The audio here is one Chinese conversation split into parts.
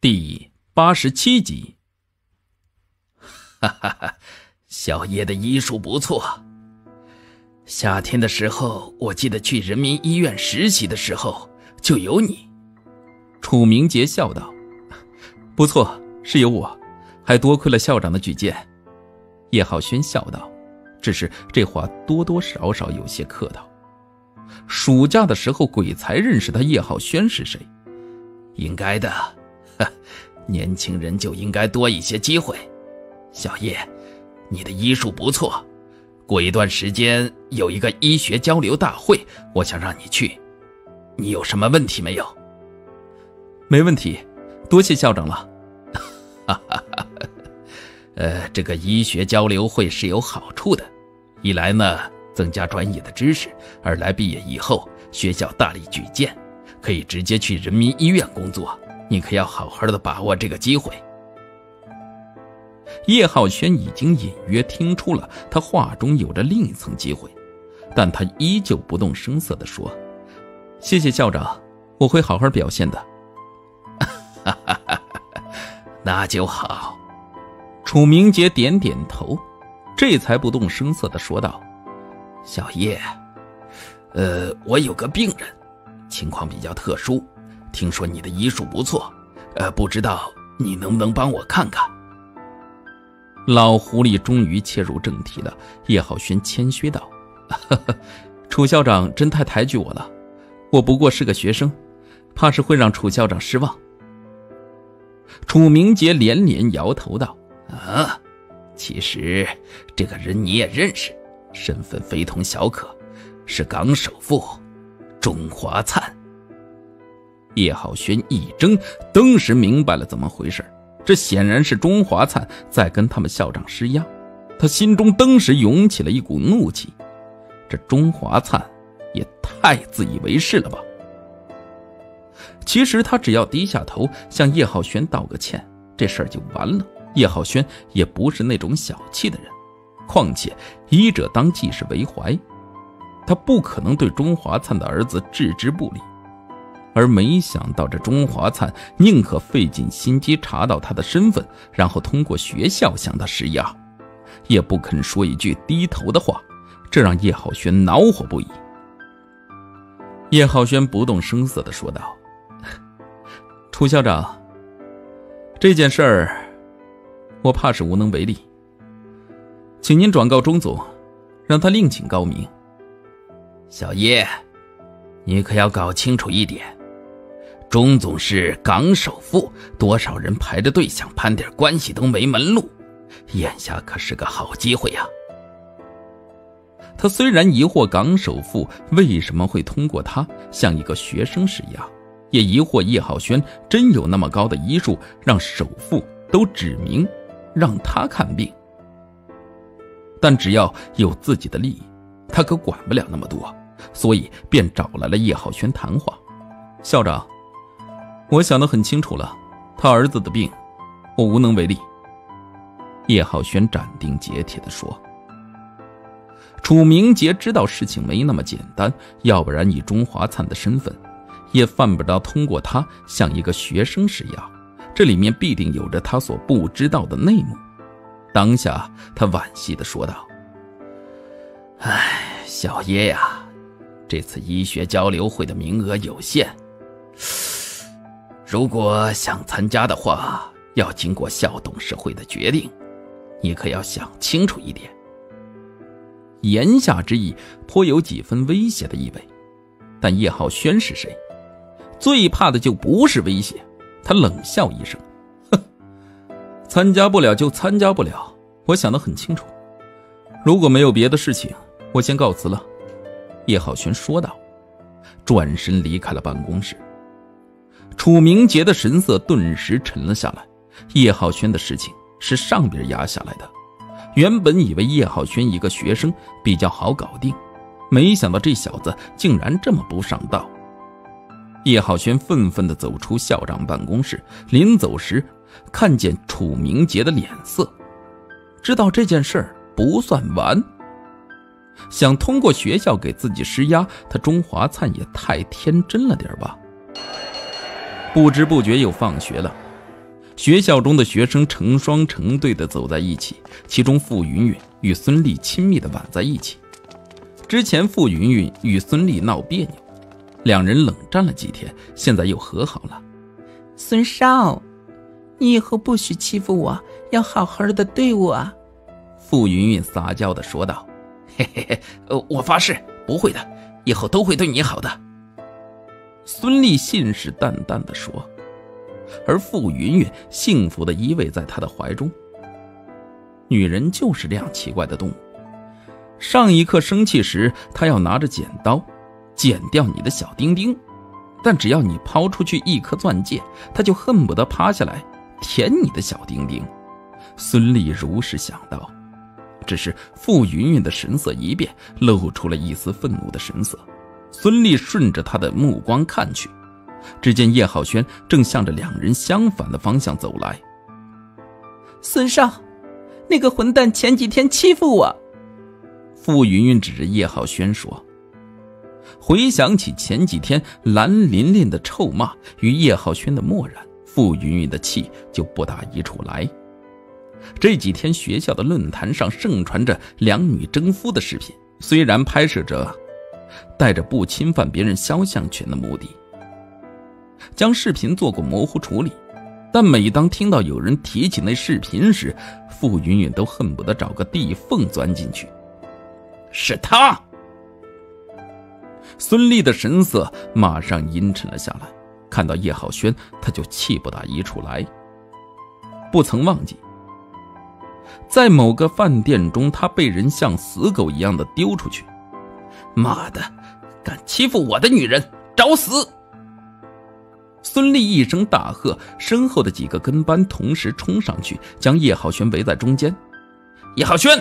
第87集。 哈哈哈，小叶的医术不错。夏天的时候，我记得去人民医院实习的时候就有你。 楚明杰笑道：“不错，是有我，还多亏了校长的举荐。”叶浩轩笑道，只是这话多多少少有些客套。暑假的时候，鬼才认识他叶浩轩是谁。 应该的，年轻人就应该多一些机会。小叶，你的医术不错，过一段时间有一个医学交流大会，我想让你去，你有什么问题没有？ 没问题，多谢校长了。 这个医学交流会是有好处的，一来呢增加专业的知识，二来毕业以后学校大力举荐，可以直接去人民医院工作，你可要好好的把握这个机会。 叶浩轩已经隐约听出了他话中有着另一层机会，但他依旧不动声色地说：“谢谢校长，我会好好表现的。” 那就好。 楚明杰点点头，这才不动声色地说道：“ 小叶，我有个病人，情况比较特殊，听说你的医术不错，不知道你能不能帮我看看？” 老狐狸终于切入正题了。叶浩轩谦虚道：“楚校长真太抬举我了，我不过是个学生，怕是会让楚校长失望。”楚明杰连连摇头道：“ 其实这个人你也认识，身份非同小可，是港首富钟华灿。” 叶浩轩一怔，登时明白了怎么回事，这显然是钟华灿在跟他们校长施压。他心中登时涌起了一股怒气，这钟华灿也太自以为是了吧。其实他只要低下头向叶浩轩道个歉，这事儿就完了。叶浩轩也不是那种小气的人，况且医者当济是为怀，他不可能对钟华灿的儿子置之不理。而没想到这钟华灿宁可费尽心机查到他的身份，然后通过学校向他施压，也不肯说一句低头的话，这让叶浩轩恼火不已。叶浩轩不动声色地说道：“楚校长，这件事儿我怕是无能为力，请您转告钟总，让他另请高明。” 小叶，你可要搞清楚一点，钟总是港首富，多少人排着队想攀点关系都没门路，眼下可是个好机会呀。 他虽然疑惑港首富为什么会通过他向一个学生施压，也疑惑叶浩轩真有那么高的医术，让首富都指明让他看病，但只要有自己的利益，他可管不了那么多，所以便找来了叶浩轩谈话。校长，我想得很清楚了，他儿子的病我无能为力。叶浩轩斩钉截铁地说。楚明杰知道事情没那么简单，要不然以钟华灿的身份，也犯不着通过他向一个学生施压，这里面必定有着他所不知道的内幕。当下他惋惜地说道：“ 小叶呀，这次医学交流会的名额有限，如果想参加的话，要经过校董事会的决定，你可要想清楚一点。” 言下之意颇有几分威胁的意味，但叶浩轩是谁？最怕的就不是威胁。他冷笑一声：“哼，参加不了就参加不了，我想得很清楚。如果没有别的事情，我先告辞了。”叶浩轩说道，转身离开了办公室。楚明杰的神色顿时沉了下来。叶浩轩的事情是上边压下来的，原本以为叶浩轩一个学生比较好搞定，没想到这小子竟然这么不上道。叶浩轩愤愤地走出校长办公室，临走时看见楚明杰的脸色，知道这件事儿不算完。想通过学校给自己施压，他钟华灿也太天真了点吧。不知不觉又放学了， 学校中的学生成双成对地走在一起，其中傅云云与孙俪亲密地挽在一起。之前傅云云与孙俪闹别扭，两人冷战了几天，现在又和好了。 孙少，你以后不许欺负我，要好好的对我。 傅云云撒娇地说道。 嘿嘿嘿，我发誓不会的，以后都会对你好的。 孙俪信誓旦旦地说，而傅云云幸福地依偎在他的怀中。女人就是这样奇怪的动物，上一刻生气时，她要拿着剪刀剪掉你的小丁丁，但只要你抛出去一颗钻戒，她就恨不得趴下来舔你的小丁丁。孙俪如实想到，只是傅云云的神色一变，露出了一丝愤怒的神色。孙俪顺着他的目光看去，只见叶浩轩正向着两人相反的方向走来。 孙少，那个混蛋前几天欺负我。 傅云云指着叶浩轩说。回想起前几天蓝琳琳的臭骂与叶浩轩的漠然，傅云云的气就不打一处来。这几天学校的论坛上盛传着两女争夫的视频，虽然拍摄者带着不侵犯别人肖像权的目的，将视频做过模糊处理，但每当听到有人提起那视频时，傅云云都恨不得找个地缝钻进去。 是他！ 孙俪的神色马上阴沉了下来，看到叶浩轩，他就气不打一处来。不曾忘记，在某个饭店中，他被人像死狗一样的丢出去。 妈的，敢欺负我的女人，找死！ 孙俪一声大喝，身后的几个跟班同时冲上去，将叶浩轩围在中间。 叶浩轩！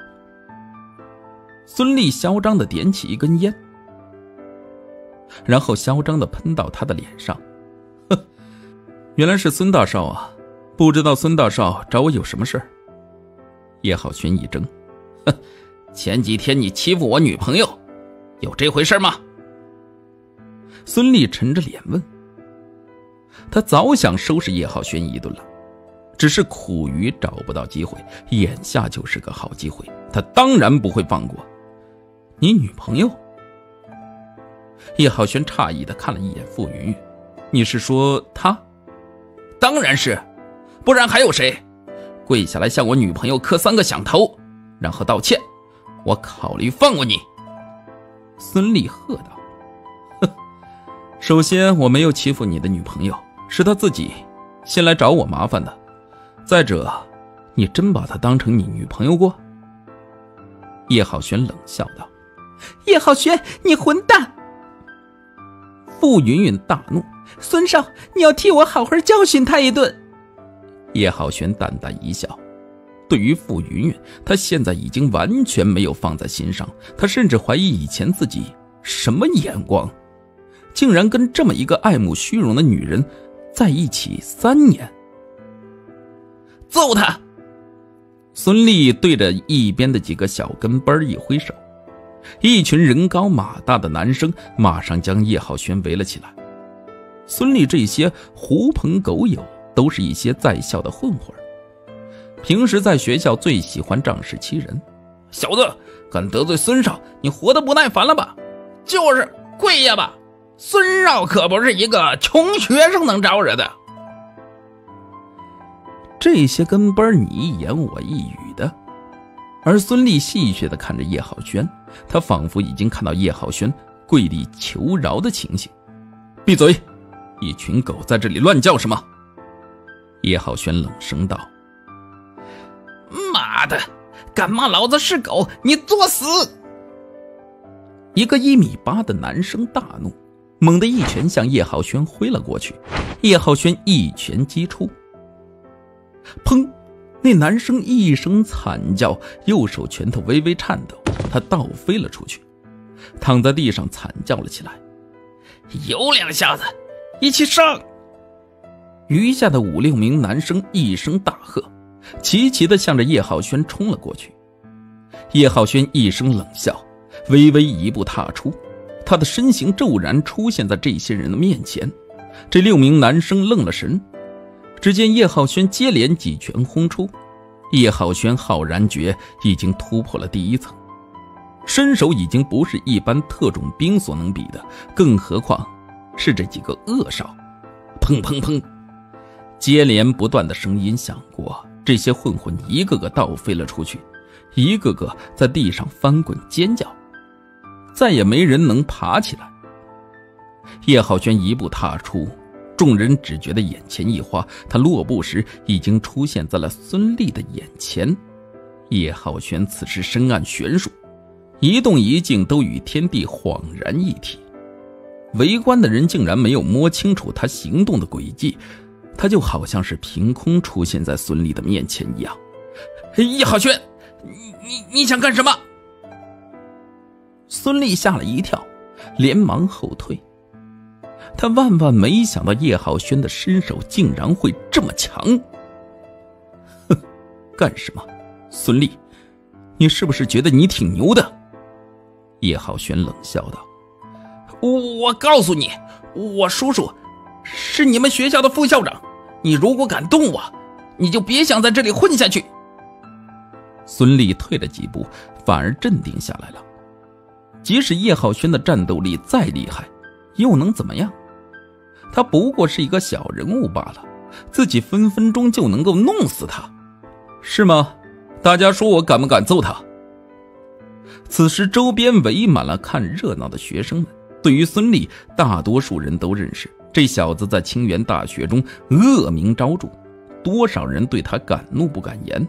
孙俪嚣张地点起一根烟，然后嚣张地喷到他的脸上。哼，原来是孙大少啊，不知道孙大少找我有什么事儿？叶浩轩一怔， 哼，前几天你欺负我女朋友，有这回事吗？ 孙俪沉着脸问。他早想收拾叶浩轩一顿了，只是苦于找不到机会，眼下就是个好机会，他当然不会放过。你女朋友？叶浩轩诧异地看了一眼傅云云，你是说她？ 当然是，不然还有谁？跪下来向我女朋友磕3个响头，然后道歉，我考虑放过你。 孙俪喝道。哼，首先我没有欺负你的女朋友，是她自己先来找我麻烦的。再者，你真把她当成你女朋友过？叶浩轩冷笑道。 叶浩轩，你混蛋！ 傅云云大怒。 孙少，你要替我好好教训他一顿。 叶浩轩淡淡一笑，对于傅云云，他现在已经完全没有放在心上，他甚至怀疑以前自己什么眼光，竟然跟这么一个爱慕虚荣的女人在一起3年。 揍他！ 孙俪对着一边的几个小跟班一挥手，一群人高马大的男生马上将叶浩轩围了起来。孙俪这些狐朋狗友都是一些在校的混混，平时在学校最喜欢仗势欺人。 小子，敢得罪孙少，你活得不耐烦了吧？就是跪下吧，孙少可不是一个穷学生能招惹的。 这些跟班你一言我一语的，而孙俪戏谑地看着叶浩轩，他仿佛已经看到叶浩轩跪地求饶的情形。闭嘴！一群狗在这里乱叫什么？叶浩轩冷声道。 妈的，敢骂老子是狗，你作死！ 一个1.8米的男生大怒，猛地一拳向叶浩轩挥了过去。叶浩轩一拳击出，砰！那男生一声惨叫，右手拳头微微颤抖，他倒飞了出去，躺在地上惨叫了起来。 有2下子，一起上！ 余下的5、6名男生一声大喝，齐齐地向着叶浩轩冲了过去。叶浩轩一声冷笑，微微一步踏出，他的身形骤然出现在这些人的面前。这6名男生愣了神， 只见叶浩轩接连几拳轰出，叶浩轩浩然诀已经突破了第1层，身手已经不是一般特种兵所能比的，更何况是这几个恶少。砰砰砰，接连不断的声音响过，这些混混一个个倒飞了出去，一个个在地上翻滚尖叫，再也没人能爬起来。叶浩轩一步踏出，众人只觉得眼前一花，他落步时已经出现在了孙俪的眼前。叶浩轩此时深谙玄术，一动一静都与天地恍然一体，围观的人竟然没有摸清楚他行动的轨迹，他就好像是凭空出现在孙俪的面前一样。 叶浩轩，你想干什么？ 孙俪吓了一跳，连忙后退。他万万没想到叶浩轩的身手竟然会这么强。哼，干什么？孙俪，你是不是觉得你挺牛的？叶浩轩冷笑道。 我告诉你，我叔叔是你们学校的副校长，你如果敢动我，你就别想在这里混下去。 孙俪退了几步，反而镇定下来了。即使叶浩轩的战斗力再厉害，又能怎么样？他不过是一个小人物罢了，自己分分钟就能够弄死他，是吗？大家说我敢不敢揍他？此时周边围满了看热闹的学生们，对于孙俪，大多数人都认识，这小子在清源大学中恶名昭著，多少人对他敢怒不敢言。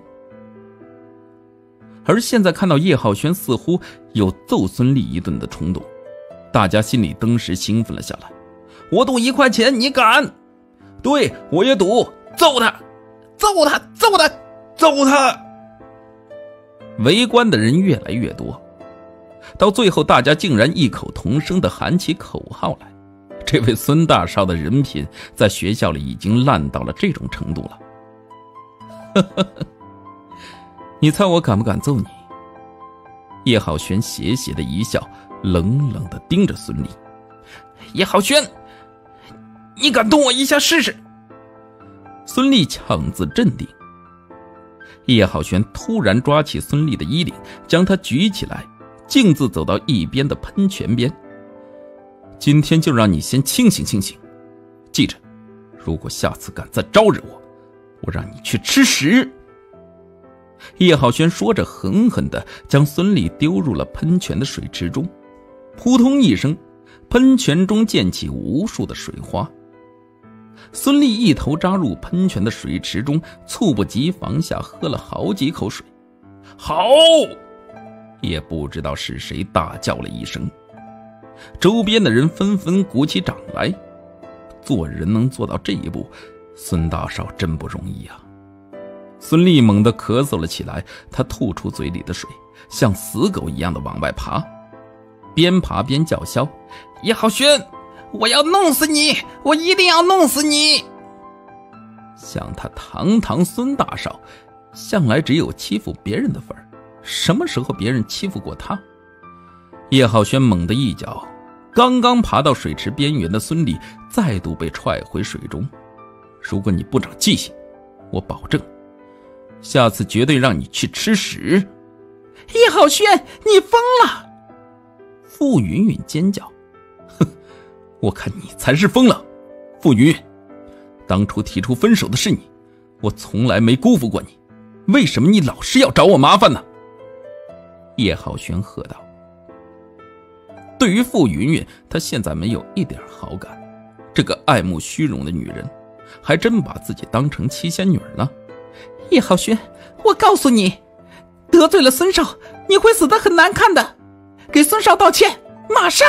而现在看到叶浩轩似乎有揍孙俪一顿的冲动，大家心里登时兴奋了下来。我赌1块钱，你敢？对，我也赌，揍他，揍他，揍他，揍他！围观的人越来越多，到最后大家竟然异口同声地喊起口号来。这位孙大少的人品在学校里已经烂到了这种程度了。呵呵呵，你猜我敢不敢揍你？叶浩轩邪邪的一笑，冷冷地盯着孙俪。 叶浩轩，你敢动我一下试试？ 孙俪强自镇定。叶浩轩突然抓起孙俪的衣领，将她举起来，径自走到一边的喷泉边。今天就让你先清醒清醒，记着，如果下次敢再招惹我，我让你去吃屎！叶浩轩说着，狠狠地将孙俪丢入了喷泉的水池中。扑通一声，喷泉中溅起无数的水花。孙俪一头扎入喷泉的水池中，猝不及防下喝了好几口水。 好！ 也不知道是谁大叫了一声，周边的人纷纷鼓起掌来。做人能做到这一步，孙大少真不容易啊！孙俪猛地咳嗽了起来，她吐出嘴里的水，像死狗一样的往外爬，边爬边叫嚣： 叶浩轩，我要弄死你，我一定要弄死你！ 像他堂堂孙大少，向来只有欺负别人的份儿，什么时候别人欺负过他？叶浩轩猛地一脚，刚刚爬到水池边缘的孙俪再度被踹回水中。如果你不长记性，我保证下次绝对让你去吃屎！ 叶浩轩，你疯了！ 傅云云尖叫。哼，我看你才是疯了。傅云云，当初提出分手的是你，我从来没辜负过你，为什么你老是要找我麻烦呢？叶浩轩喝道。对于傅云云，他现在没有一点好感，这个爱慕虚荣的女人还真把自己当成七仙女呢。 叶浩轩，我告诉你，得罪了孙少，你会死得很难看的，给孙少道歉，马上！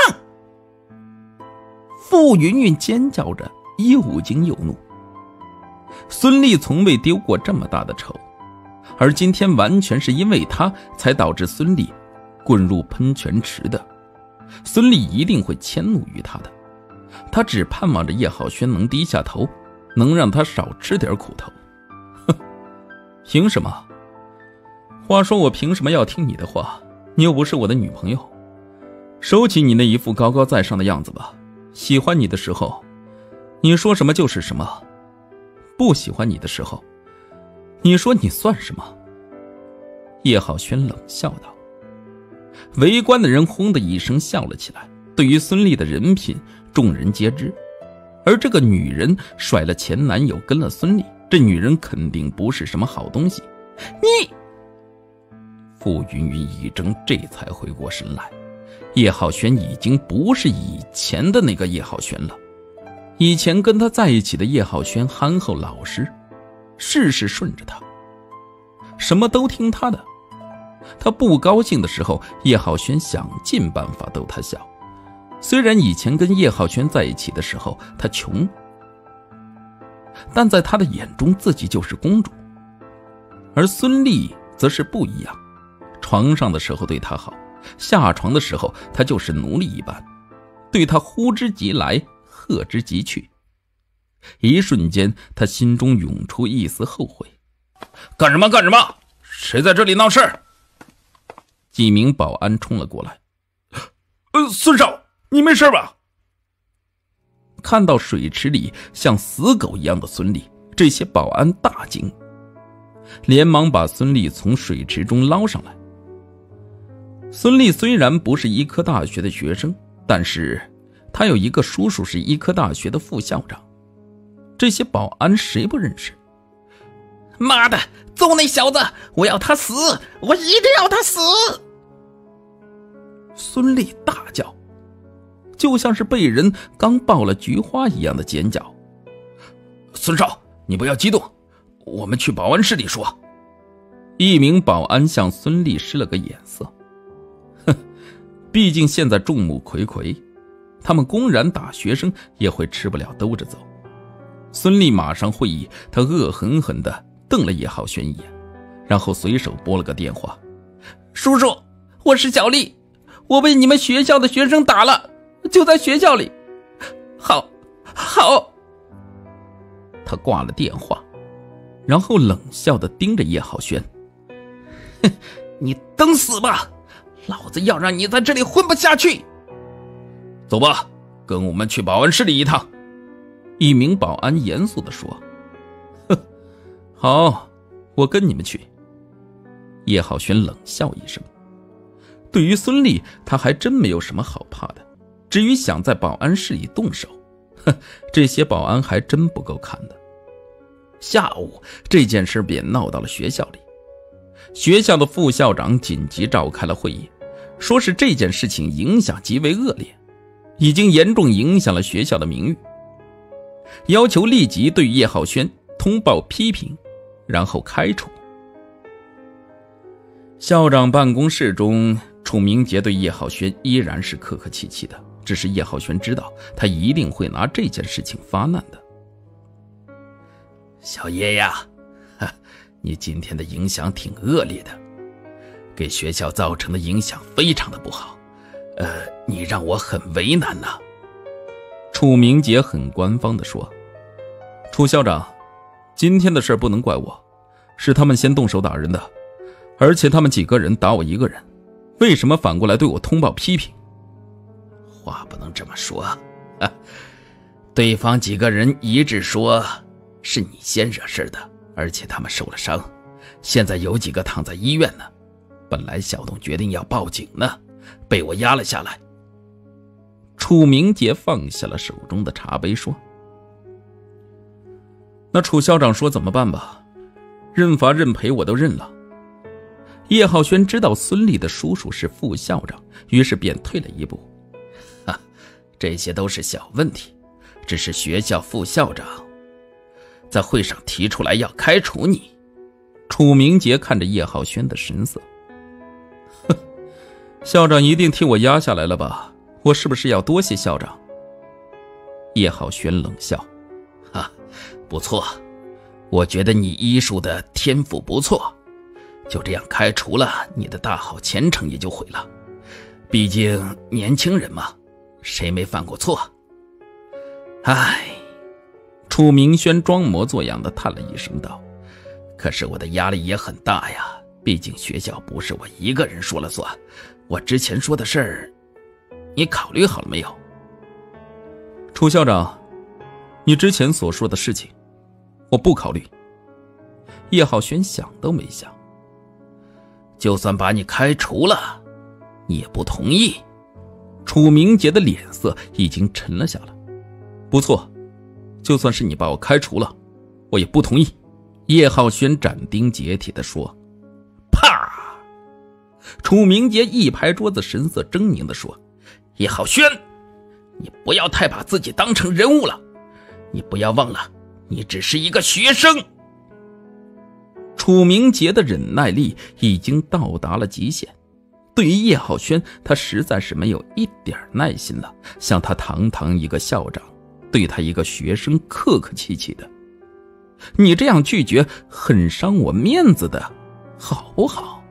傅云云尖叫着，又惊又怒。孙俪从未丢过这么大的仇，而今天完全是因为她才导致孙俪滚入喷泉池的。孙俪一定会迁怒于他的，他只盼望着叶浩轩能低下头，能让他少吃点苦头。哼，凭什么？话说我凭什么要听你的话？你又不是我的女朋友。收起你那一副高高在上的样子吧，喜欢你的时候，你说什么就是什么。 不喜欢你的时候，你说你算什么？叶浩轩冷笑道。围观的人轰的一声笑了起来。对于孙俪的人品，众人皆知。而这个女人甩了前男友跟了孙俪，这女人肯定不是什么好东西。你……傅云云一怔，这才回过神来。叶浩轩已经不是以前的那个叶浩轩了。以前跟他在一起的叶浩轩憨厚老实，事事顺着他，什么都听他的。他不高兴的时候，叶浩轩想尽办法逗他笑。虽然以前跟叶浩轩在一起的时候他穷，但在他的眼中自己就是公主。而孙俪则是不一样，床上的时候对他好，下床的时候他就是奴隶一般，对他呼之即来，喝之即去。一瞬间他心中涌出一丝后悔。 干什么？谁在这里闹事？ 几名保安冲了过来。 孙少，你没事吧？ 看到水池里像死狗一样的孙俪，这些保安大惊，连忙把孙俪从水池中捞上来。孙俪虽然不是医科大学的学生，但是她有一个叔叔是医科大学的副校长，这些保安谁不认识？ 妈的，揍那小子！我要他死，我一定要他死！ 孙俪大叫，就像是被人刚爆了菊花一样的尖叫。 孙少，你不要激动，我们去保安室里说。 一名保安向孙俪施了个眼色。哼，毕竟现在众目睽睽，他们公然打学生也会吃不了兜着走。孙俪马上会意，他恶狠狠地瞪了叶浩轩一眼，然后随手拨了个电话。 叔叔，我是小丽，我被你们学校的学生打了，就在学校里。好。 他挂了电话，然后冷笑地盯着叶浩轩。 哼，你等死吧，老子要让你在这里混不下去。 走吧，跟我们去保安室里一趟。 一名保安严肃地说。哼，好，我跟你们去。叶浩轩冷笑一声。对于孙俪，他还真没有什么好怕的。至于想在保安室里动手，这些保安还真不够看的。下午这件事便闹到了学校里，学校的副校长紧急召开了会议，说是这件事情影响极为恶劣，已经严重影响了学校的名誉，要求立即对叶浩轩通报批评，然后开除。校长办公室中，楚明杰对叶浩轩依然是客客气气的，只是叶浩轩知道他一定会拿这件事情发难的。 小叶呀，你今天的影响挺恶劣的，给学校造成的影响非常的不好，你让我很为难呐。 楚明杰很官方地说。楚校长，今天的事不能怪我，是他们先动手打人的，而且他们几个人打我一个人，为什么反过来对我通报批评？ 话不能这么说，对方几个人一致说是你先惹事的，而且他们受了伤，现在有几个躺在医院呢。本来小董决定要报警呢，被我压了下来。 楚明杰放下了手中的茶杯说。那楚校长说怎么办吧，认罚认赔我都认了。叶浩轩知道孙俪的叔叔是副校长，于是便退了一步。 这些都是小问题，只是学校副校长在会上提出来要开除你。 楚明杰看着叶浩轩的神色，校长一定替我压下来了吧？我是不是要多谢校长？叶浩轩冷笑， 不错，我觉得你医术的天赋不错，就这样开除了，你的大好前程也就毁了。毕竟年轻人嘛，谁没犯过错？ 楚明轩装模作样的叹了一声道， 可是我的压力也很大呀，毕竟学校不是我一个人说了算，我之前说的事儿，你考虑好了没有？ 楚校长，你之前所说的事情， 我不考虑。叶浩轩想都没想。 就算把你开除了，你也不同意？ 楚明杰的脸色已经沉了下来。不错，就算是你把我开除了，我也不同意。叶浩轩斩钉截铁地说。 啪！ 楚明杰一拍桌子，神色狰狞地说： 叶浩轩，你不要太把自己当成人物了，你不要忘了，你只是一个学生。 楚明杰的忍耐力已经到达了极限，对于叶浩轩，他实在是没有一点耐心了。像他堂堂一个校长，对他一个学生客客气气的，你这样拒绝很伤我面子的，好不好？